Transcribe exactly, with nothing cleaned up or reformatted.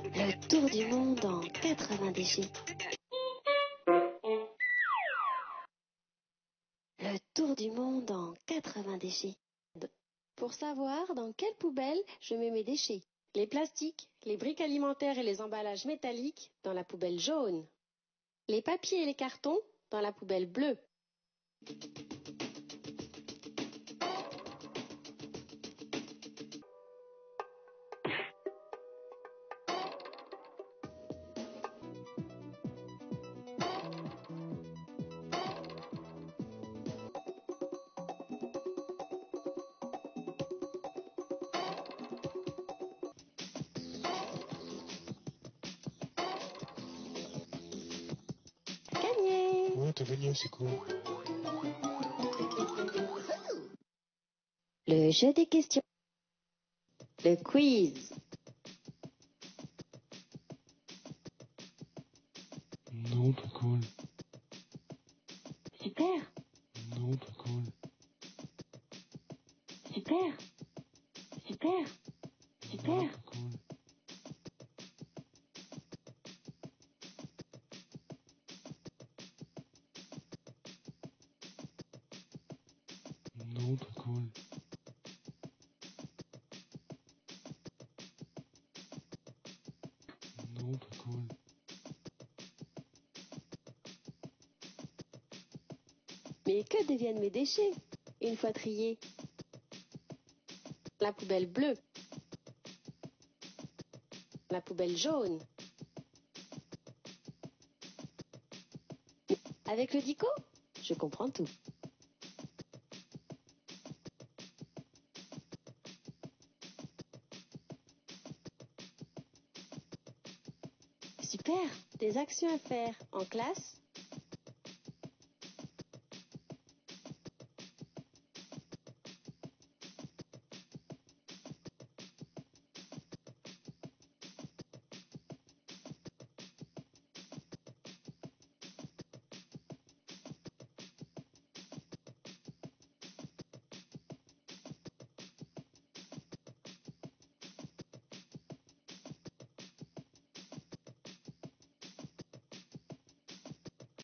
Le tour du monde en quatre-vingts déchets. Le tour du monde en quatre-vingts déchets. Pour savoir dans quelle poubelle je mets mes déchets. Les plastiques, les briques alimentaires et les emballages métalliques dans la poubelle jaune. Les papiers et les cartons dans la poubelle bleue. Gagné! Ouais, t'as gagné, c'est cool. Le jeu des questions. Le quiz. Non, pas cool. Super, Non, pas cool. super, super, super. Non, pas cool. Non, pas cool. Non, pas cool. Mais que deviennent mes déchets une fois triés? La poubelle bleue. La poubelle jaune. Avec le dico, je comprends tout. Super, des actions à faire en classe